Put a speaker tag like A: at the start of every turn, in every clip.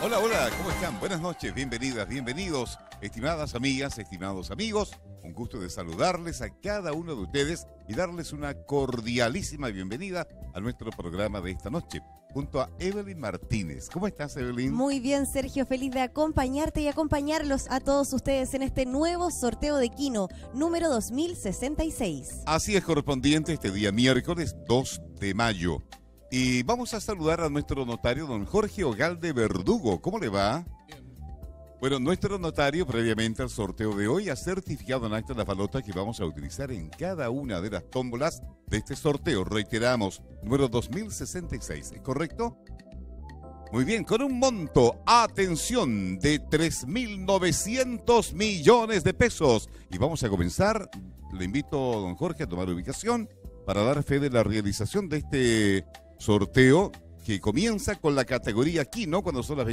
A: Hola, hola, ¿cómo están? Buenas noches, bienvenidas, bienvenidos, estimadas amigas, estimados amigos. Un gusto de saludarles a cada uno de ustedes y darles una cordialísima bienvenida a nuestro programa de esta noche, junto a Evelyn Martínez. ¿Cómo estás, Evelyn?
B: Muy bien, Sergio, feliz de acompañarte y acompañarlos a todos ustedes en este nuevo sorteo de Kino, número 2066.
A: Así es, correspondiente este día miércoles 2 de mayo. Y vamos a saludar a nuestro notario, don Jorge Ogalde Verdugo. ¿Cómo le va?
C: Bien.
A: Bueno, nuestro notario, previamente al sorteo de hoy, ha certificado en acta la balota que vamos a utilizar en cada una de las tómbolas de este sorteo. Reiteramos, número 2066, ¿es correcto? Muy bien, con un monto, atención, de 3.900 millones de pesos. Y vamos a comenzar. Le invito, don Jorge, a tomar ubicación para dar fe de la realización de este sorteo que comienza con la categoría Kino cuando son las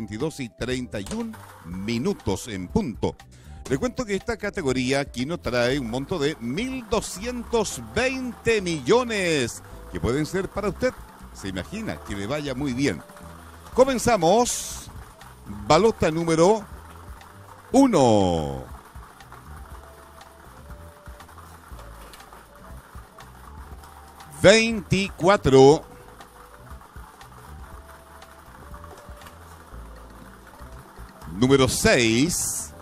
A: 22:31 en punto. Le cuento que esta categoría Kino trae un monto de 1.220 millones que pueden ser para usted. Se imagina que le vaya muy bien. Comenzamos. Balota número 1. $24. Número 6.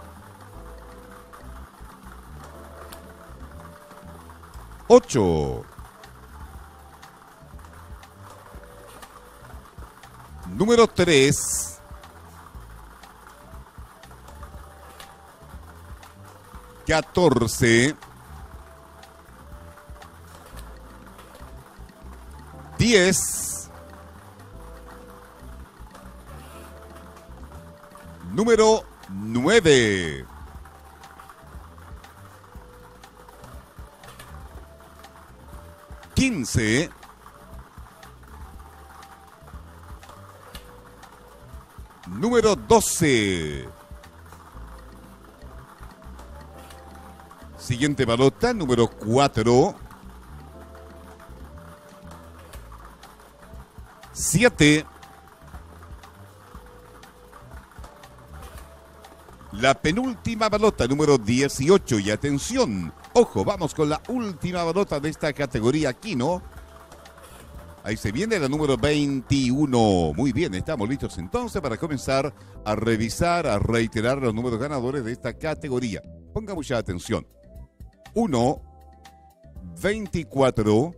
A: $8. Número 3. $14. 10. Número 9. 15. Número 12. Siguiente balota, número 4. 7. La penúltima balota, número 18. Y atención, ojo, vamos con la última balota de esta categoría Kino. Ahí se viene la número 21. Muy bien, estamos listos entonces para comenzar a revisar, a reiterar los números ganadores de esta categoría. Ponga mucha atención. 1, 24,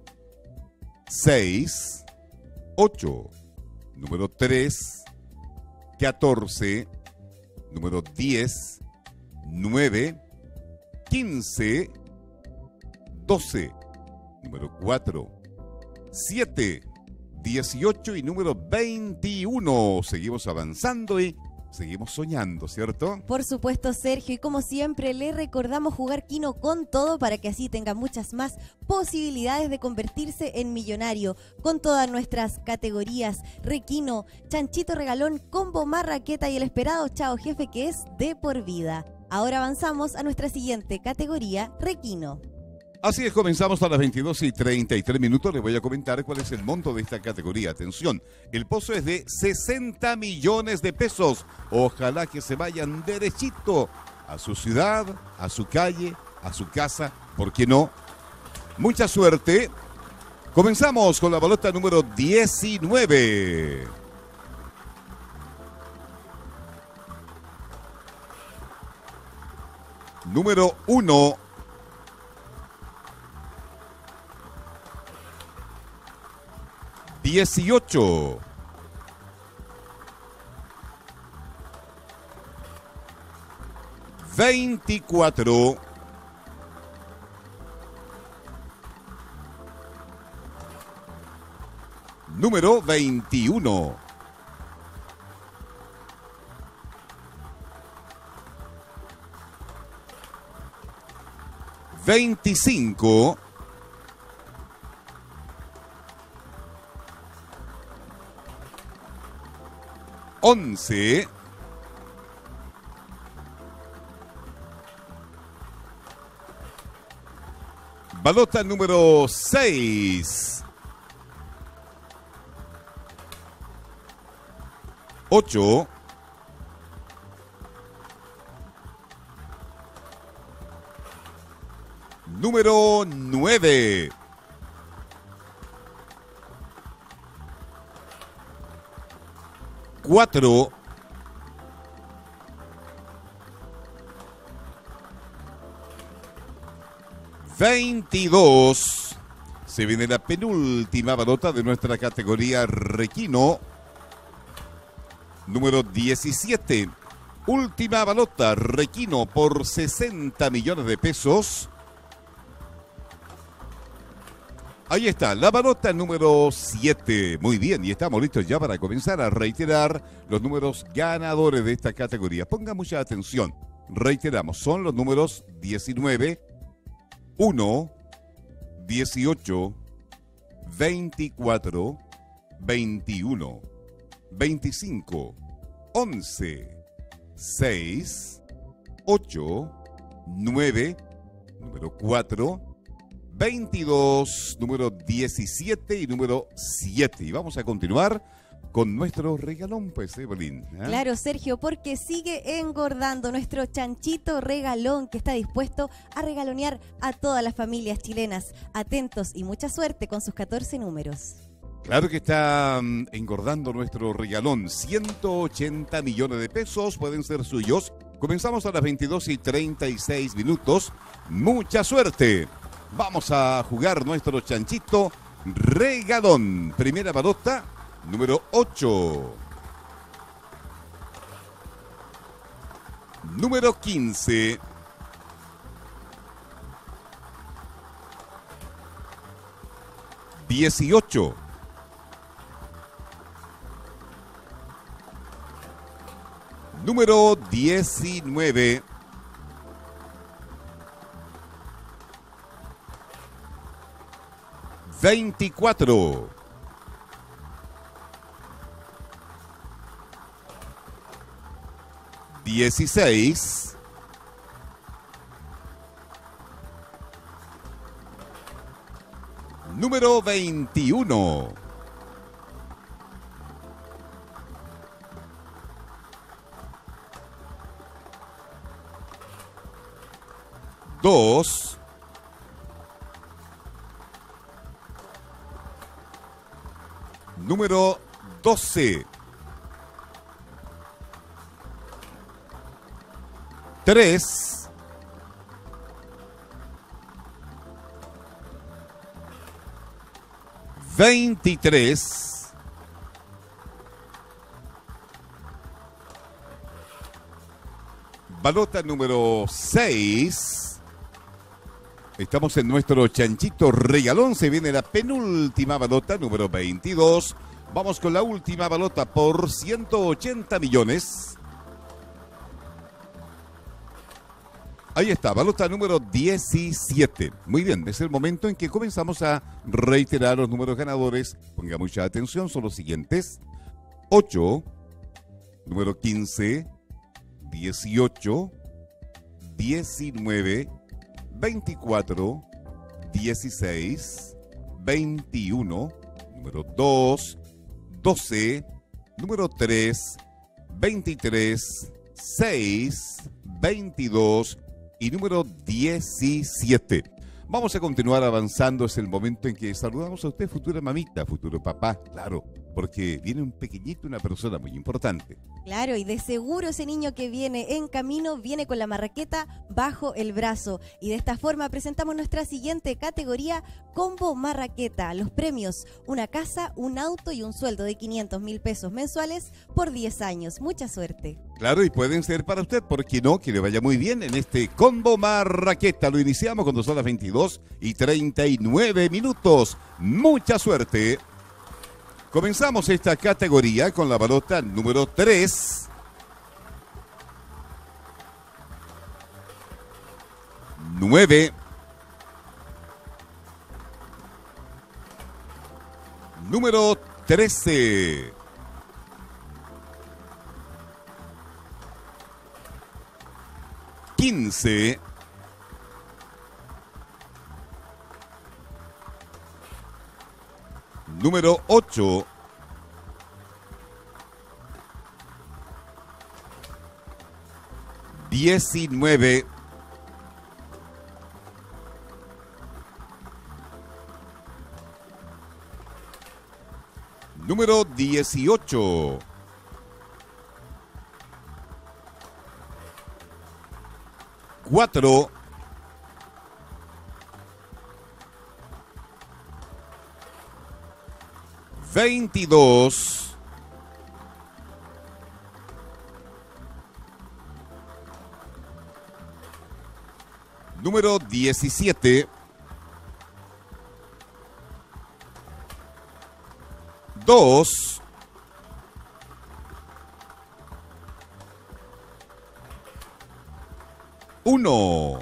A: 6, 8, número 3, 14, número 10, 9, 15, 12, número 4, 7, 18 y número 21. Seguimos avanzando y seguimos soñando, ¿cierto?
B: Por supuesto, Sergio, y como siempre le recordamos jugar Kino con todo para que así tenga muchas más posibilidades de convertirse en millonario con todas nuestras categorías: Requino, Chanchito Regalón, Combo Marraqueta y el esperado Chao Jefe, que es de por vida. Ahora avanzamos a nuestra siguiente categoría, Requino.
A: Así es, comenzamos a las 22:33. Les voy a comentar cuál es el monto de esta categoría. Atención, el pozo es de 60 millones de pesos. Ojalá que se vayan derechito a su ciudad, a su calle, a su casa. ¿Por qué no? Mucha suerte. Comenzamos con la balota número 19. Número 1. 18. 24. 21. 25. 11. Balota número 6. 8. Número 9. Cuatro. 22. Se viene la penúltima balota de nuestra categoría Requino. Número 17. Última balota Requino por 60 millones de pesos. Ahí está, la balota número 7. Muy bien, y estamos listos ya para comenzar a reiterar los números ganadores de esta categoría. Ponga mucha atención. Reiteramos, son los números 19, 1, 18, 24, 21, 25, 11, 6, 8, 9, número 4, 22, número 17 y número 7. Y vamos a continuar con nuestro regalón, pues, Evelyn.
B: Claro, Sergio, porque sigue engordando nuestro chanchito regalón que está dispuesto a regalonear a todas las familias chilenas. Atentos y mucha suerte con sus 14 números.
A: Claro que está engordando nuestro regalón. 180 millones de pesos pueden ser suyos. Comenzamos a las 22:36. Mucha suerte. Vamos a jugar nuestro chanchito regalón. Primera balota. Número 8. Número 15. $18. Número 19. $24. $16. Número 21. $2. Número 12. 3. $23. Balota número 6. Estamos en nuestro chanchito regalón. Se viene la penúltima balota, número 22. Vamos con la última balota por 180 millones. Ahí está, balota número 17. Muy bien, es el momento en que comenzamos a reiterar los números ganadores. Ponga mucha atención, son los siguientes. 8, número 15, 18, 19, 24, 16, 21, número 2, 12, número 3, 23, 6, 22 y número 17. Vamos a continuar avanzando. Es el momento en que saludamos a usted, futura mamita, futuro papá, claro, porque viene un pequeñito, una persona muy importante.
B: Claro, y de seguro ese niño que viene en camino viene con la marraqueta bajo el brazo. Y de esta forma presentamos nuestra siguiente categoría, Combo Marraqueta. Los premios, una casa, un auto y un sueldo de 500.000 pesos mensuales por 10 años. Mucha suerte.
A: Claro, y pueden ser para usted, ¿por qué no? Que le vaya muy bien en este Combo Marraqueta. Lo iniciamos cuando son las 22:39. Mucha suerte. Comenzamos esta categoría con la balota número 3. $9. Número 13. $15. Número 8. $19. Número 18. 4. 22. Número 17. 2. 1.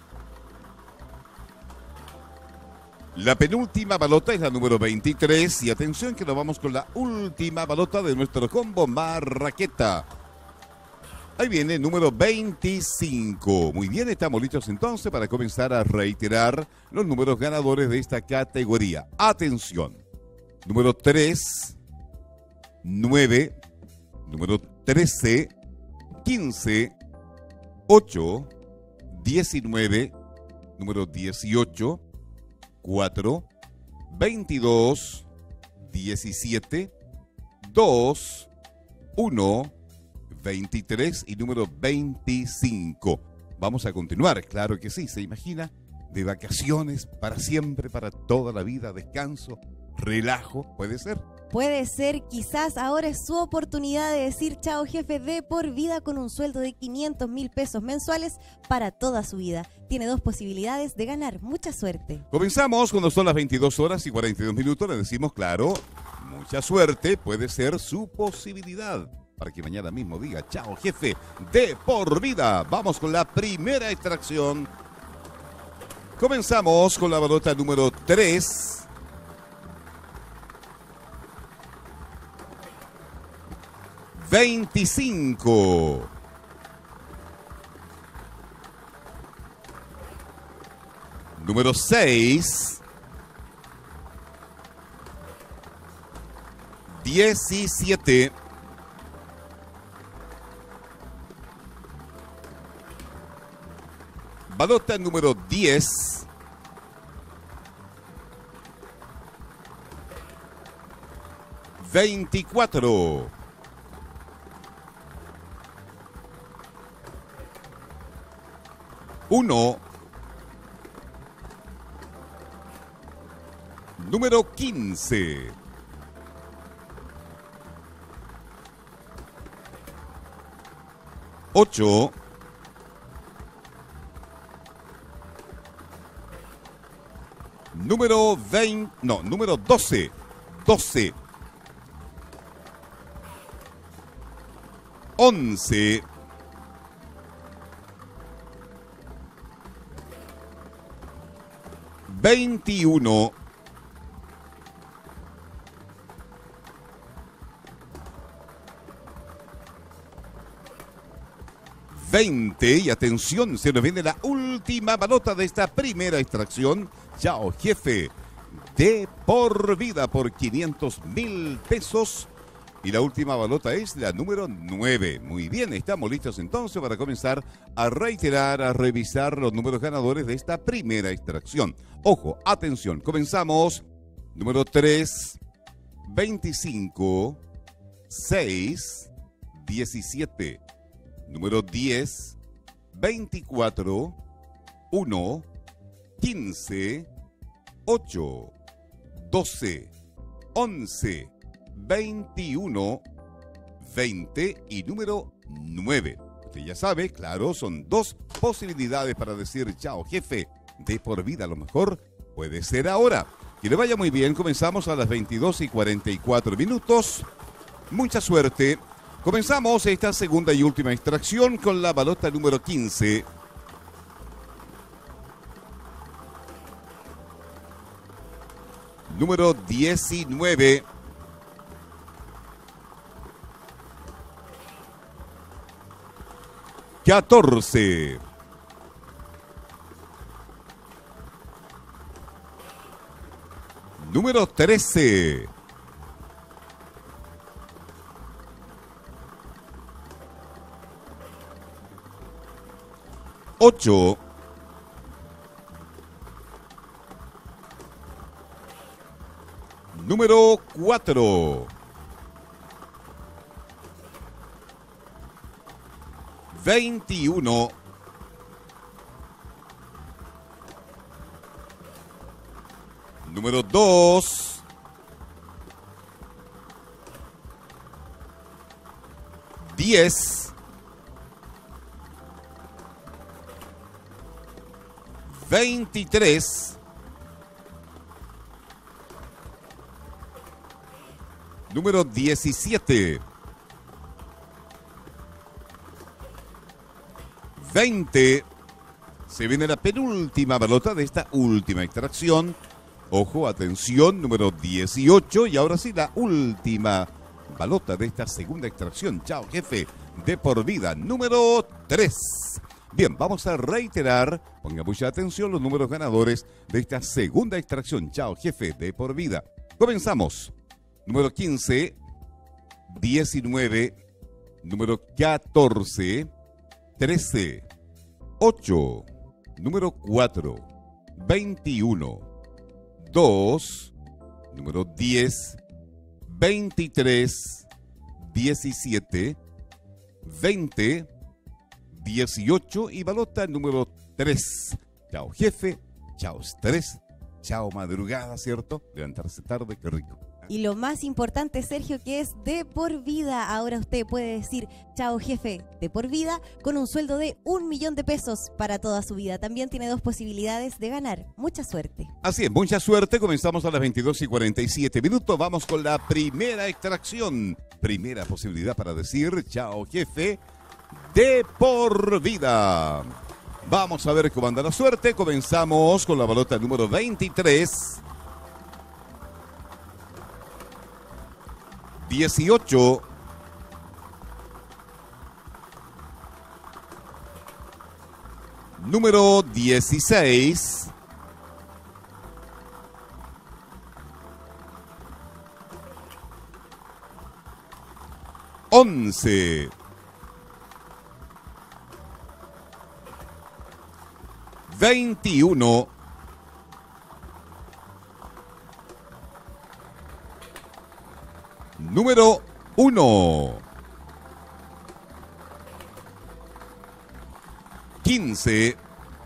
A: La penúltima balota es la número 23 y atención que nos vamos con la última balota de nuestro combo Marraqueta. Ahí viene número 25. Muy bien, estamos listos entonces para comenzar a reiterar los números ganadores de esta categoría. Atención. Número 3, 9, número 13, 15, 8, 19, número 18, 4, 22, 17, 2, 1, 23 y número 25. Vamos a continuar, claro que sí, se imagina, de vacaciones para siempre, para toda la vida, descanso, relajo, ¿puede ser?
B: Puede ser, quizás ahora es su oportunidad de decir chao jefe de por vida con un sueldo de 500.000 pesos mensuales para toda su vida. Tiene 2 posibilidades de ganar. Mucha suerte.
A: Comenzamos cuando son las 22 horas y 42 minutos. Le decimos, claro, mucha suerte puede ser su posibilidad. Para que mañana mismo diga chao jefe de por vida. Vamos con la primera extracción. Comenzamos con la balota número 3. 25. Número 6. 17. Balota número 10. 24. Uno. Número 15. 8. Número 20. No, número 12. 12. 11. 21. 20. Y atención, se nos viene la última balota de esta primera extracción. Chao, jefe. De por vida por 500.000 pesos. Y la última balota es la número 9. Muy bien, estamos listos entonces para comenzar a reiterar, a revisar los números ganadores de esta primera extracción. Ojo, atención, comenzamos. Número 3, 25, 6, 17. Número 10, 24, 1, 15, 8, 12, 11, 21, 20 y número 9. Usted ya sabe, claro, son 2 posibilidades para decir chao, jefe, de por vida. A lo mejor puede ser ahora. Que le vaya muy bien. Comenzamos a las 22 y 44 minutos. Mucha suerte. Comenzamos esta segunda y última extracción con la balota número 15. Número 19. 14. Número 13. 8. Número 4. 21. Número 2. 10. 23. Número 17. 20. Se viene la penúltima balota de esta última extracción. Ojo, atención, número 18. Y ahora sí, la última balota de esta segunda extracción. Chao, jefe, de por vida, número 3. Bien, vamos a reiterar, ponga mucha atención, los números ganadores de esta segunda extracción. Chao, jefe, de por vida. Comenzamos. Número 15, 19, número 14, 13, 8, número 4, 21, 2, número 10, 23, 17, 20, 18 y balota número 3. Chao jefe, chao estrés, chao madrugada, ¿cierto? Levantarse tarde, qué rico.
B: Y lo más importante, Sergio, que es de por vida. Ahora usted puede decir chao jefe de por vida con un sueldo de 1 millón de pesos para toda su vida. También tiene 2 posibilidades de ganar. Mucha suerte.
A: Así es, mucha suerte. Comenzamos a las 22:47. Vamos con la primera extracción. Primera posibilidad para decir chao jefe de por vida. Vamos a ver cómo anda la suerte. Comenzamos con la balota número 23. 18, 16, 11, 21, 1, 15,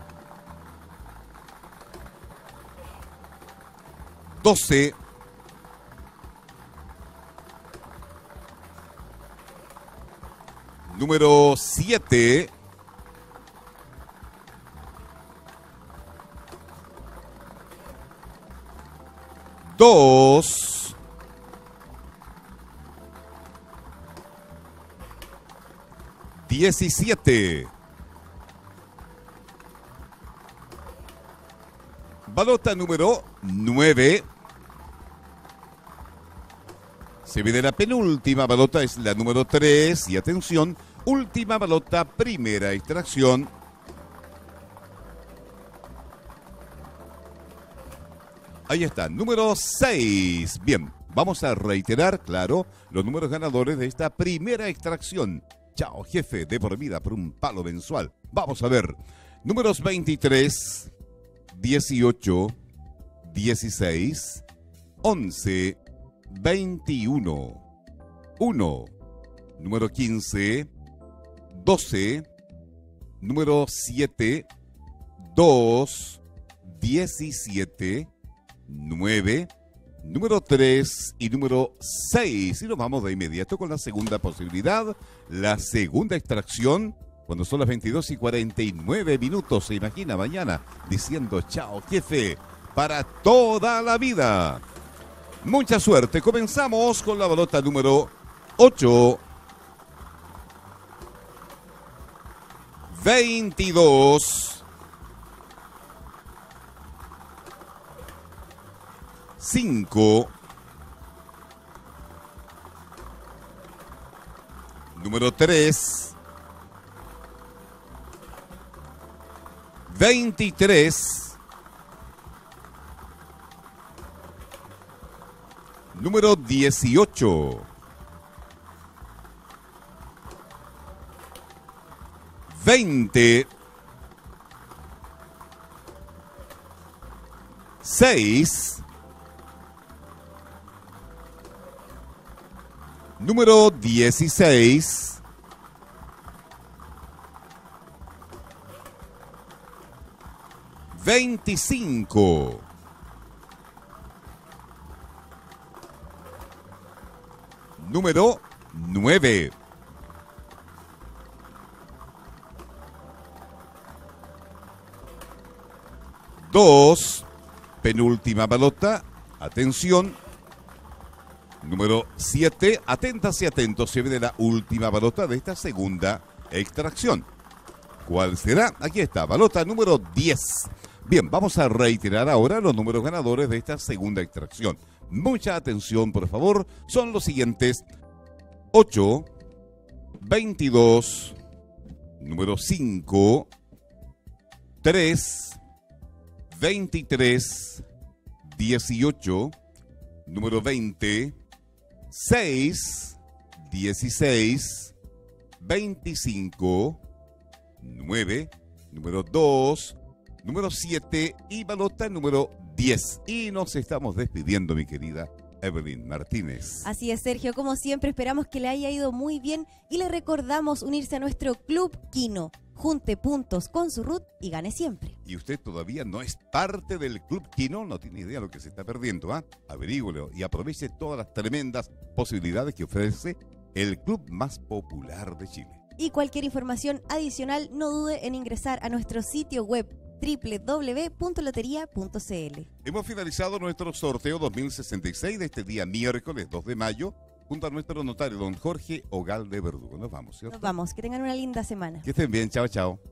A: 12, 7, 2, 17. Balota número 9. Se viene la penúltima balota, es la número 3. Y atención, última balota, primera extracción. Ahí está, número 6. Bien, vamos a reiterar, claro, los números ganadores de esta primera extracción. Chao, jefe, de por vida por un palo mensual. Vamos a ver. Números 23, 18, 16, 11, 21, 1, número 15, 12, número 7, 2, 17, 9, número 3 y número 6. Y nos vamos de inmediato con la segunda posibilidad, la segunda extracción, cuando son las 22:49. Se imagina mañana diciendo chao jefe para toda la vida. Mucha suerte. Comenzamos con la balota número 8, 22, 5, número 3, 23, número 18, 20, 6, número 16, 25. Número 9. Dos. Penúltima balota. Atención. Número 7. Atentas y atentos. Se viene la última balota de esta segunda extracción. ¿Cuál será? Aquí está. Balota número 10. Bien, vamos a reiterar ahora los números ganadores de esta segunda extracción. Mucha atención, por favor. Son los siguientes: 8, 22, número 5, 3, 23, 18, número 20, 6, 16, 25, 9, número 2, número 7 y balota número 10. Y nos estamos despidiendo, mi querida Evelyn Martínez.
B: Así es, Sergio. Como siempre, esperamos que le haya ido muy bien y le recordamos unirse a nuestro Club Kino. Junte puntos con su RUT y gane siempre.
A: Y usted todavía no es parte del Club Kino, no tiene idea de lo que se está perdiendo, ¿ah? Averígüelo y aproveche todas las tremendas posibilidades que ofrece el club más popular de Chile.
B: Y cualquier información adicional, no dude en ingresar a nuestro sitio web www.loteria.cl.
A: Hemos finalizado nuestro sorteo 2066 de este día miércoles 2 de mayo junto a nuestro notario don Jorge Ogalde Verdugo. Nos vamos, ¿cierto?
B: Nos vamos, que tengan una linda semana.
A: Que estén bien, chao, chao.